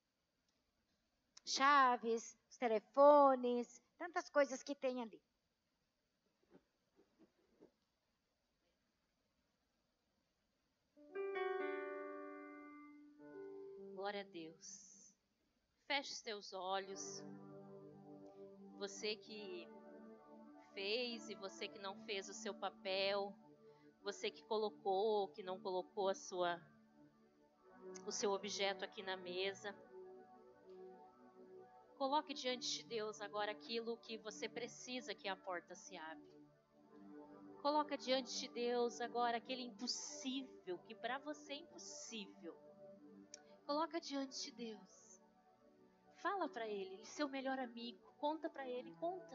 chaves, os telefones, tantas coisas que tem ali. Glória a Deus. Feche os teus olhos. Você que fez e você que não fez o seu papel, você que colocou, que não colocou a sua, o seu objeto aqui na mesa. Coloque diante de Deus agora aquilo que você precisa que a porta se abra. Coloca diante de Deus agora aquele impossível, que para você é impossível. Coloca diante de Deus. Fala para Ele, Ele é seu melhor amigo. Conta para Ele, conta.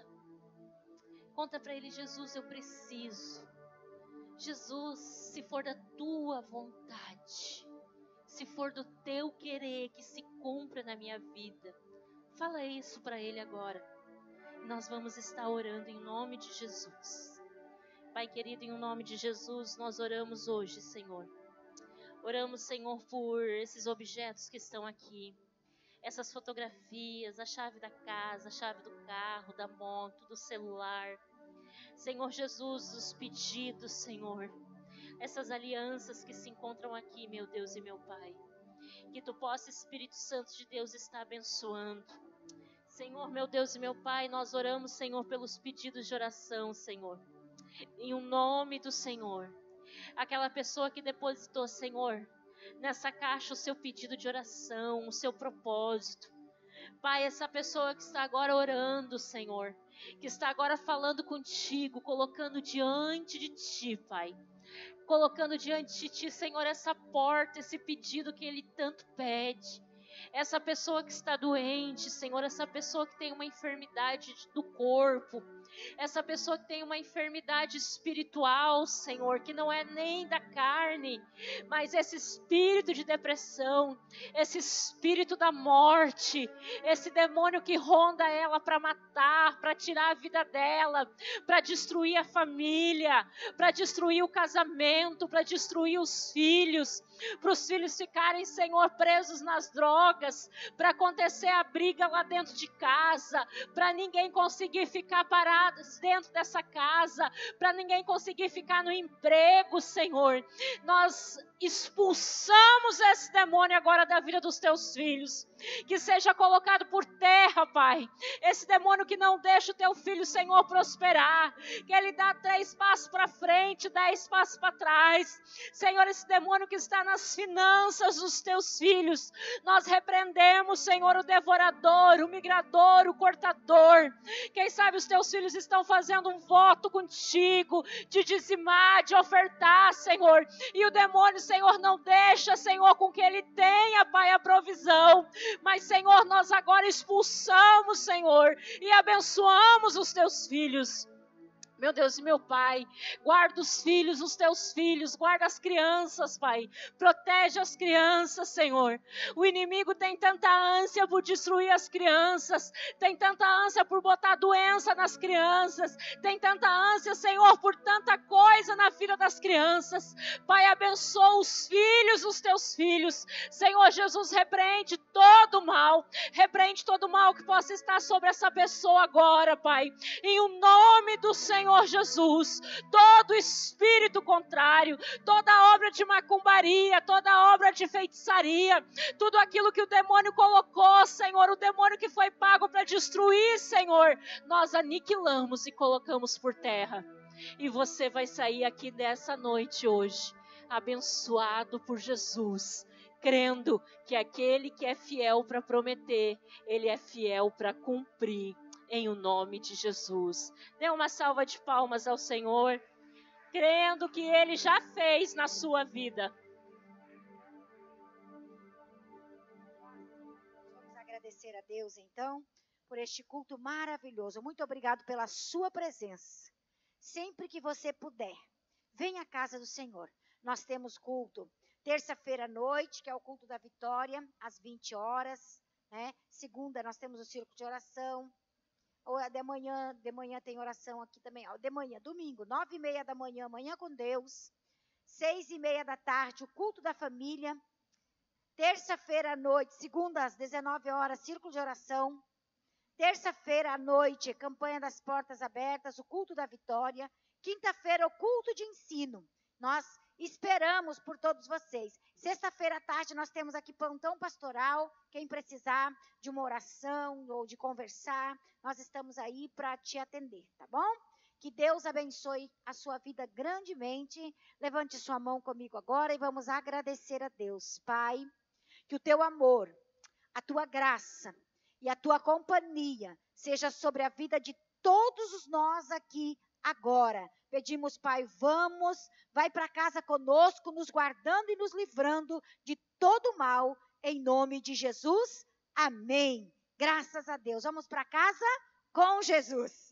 Conta para Ele, Jesus, eu preciso. Jesus, se for da tua vontade, se for do teu querer que se cumpra na minha vida. Fala isso para Ele agora. Nós vamos estar orando em nome de Jesus. Pai querido, em nome de Jesus, nós oramos hoje, Senhor. Oramos, Senhor, por esses objetos que estão aqui. Essas fotografias, a chave da casa, a chave do carro, da moto, do celular. Senhor Jesus, os pedidos, Senhor. Essas alianças que se encontram aqui, meu Deus e meu Pai. Que Tu possa, Espírito Santo de Deus, estar abençoando. Senhor, meu Deus e meu Pai, nós oramos, Senhor, pelos pedidos de oração, Senhor. Em o nome do Senhor. Aquela pessoa que depositou, Senhor, nessa caixa o seu pedido de oração, o seu propósito. Pai, essa pessoa que está agora orando, Senhor, que está agora falando contigo, colocando diante de Ti, Pai. Colocando diante de Ti, Senhor, essa porta, esse pedido que Ele tanto pede. Essa pessoa que está doente, Senhor, essa pessoa que tem uma enfermidade do corpo, essa pessoa que tem uma enfermidade espiritual, Senhor, que não é nem da carne, mas esse espírito de depressão, esse espírito da morte, esse demônio que ronda ela para matar, para tirar a vida dela, para destruir a família, para destruir o casamento, para destruir os filhos, para os filhos ficarem, Senhor, presos nas drogas, para acontecer a briga lá dentro de casa, para ninguém conseguir ficar parado dentro dessa casa, para ninguém conseguir ficar no emprego, Senhor. Nós expulsamos esse demônio agora da vida dos teus filhos, que seja colocado por terra, Pai, esse demônio que não deixa o teu filho, Senhor, prosperar, que ele dá três passos para frente, dez passos para trás, Senhor, esse demônio que está nas finanças dos teus filhos, nós repreendemos, Senhor, o devorador, o migrador, o cortador. Quem sabe os teus filhos estão fazendo um voto contigo, de dizimar, de ofertar, Senhor, e o demônio, Senhor, não deixa, Senhor, com que ele tenha, Pai, a provisão. Mas, Senhor, nós agora expulsamos, Senhor, e abençoamos os teus filhos. Meu Deus e meu Pai, guarda os filhos, os teus filhos, guarda as crianças, Pai, protege as crianças, Senhor. O inimigo tem tanta ânsia por destruir as crianças, tem tanta ânsia por botar doença nas crianças, tem tanta ânsia, Senhor, por tanta coisa na vida das crianças. Pai, abençoa os filhos, os teus filhos. Senhor Jesus, repreende todo o mal, repreende todo o mal que possa estar sobre essa pessoa agora, Pai, em o nome do Senhor. Senhor Jesus, todo espírito contrário, toda obra de macumbaria, toda obra de feitiçaria, tudo aquilo que o demônio colocou, Senhor, o demônio que foi pago para destruir, Senhor, nós aniquilamos e colocamos por terra. E você vai sair aqui dessa noite hoje, abençoado por Jesus, crendo que aquele que é fiel para prometer, ele é fiel para cumprir, em o nome de Jesus. Dê uma salva de palmas ao Senhor, crendo que ele já fez na sua vida. Vamos agradecer a Deus, então, por este culto maravilhoso. Muito obrigado pela sua presença. Sempre que você puder, venha à casa do Senhor. Nós temos culto terça-feira à noite, que é o culto da vitória, às vinte horas. Né? Segunda, nós temos o círculo de oração. Ou de manhã, de manhã tem oração aqui também. De manhã, domingo, nove e meia da manhã, manhã com Deus. Seis e meia da tarde, o culto da família. Terça-feira à noite, segunda às dezenove horas, círculo de oração. Terça-feira à noite, campanha das portas abertas, o culto da vitória. Quinta-feira, o culto de ensino. Nós esperamos por todos vocês. Sexta-feira à tarde, nós temos aqui plantão pastoral. Quem precisar de uma oração ou de conversar, nós estamos aí para te atender, tá bom? Que Deus abençoe a sua vida grandemente. Levante sua mão comigo agora e vamos agradecer a Deus. Pai, que o teu amor, a tua graça e a tua companhia seja sobre a vida de todos os nós aqui agora. Pedimos, Pai, vamos, vai para casa conosco, nos guardando e nos livrando de todo mal, em nome de Jesus. Amém. Graças a Deus. Vamos para casa com Jesus.